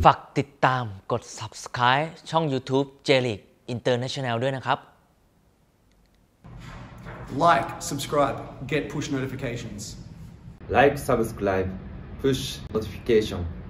ฝากติดตามกด Subscribe ช่อง YouTube J.League International ด้วยนะครับ Like, subscribe, get push notifications. Like, subscribe, push notification.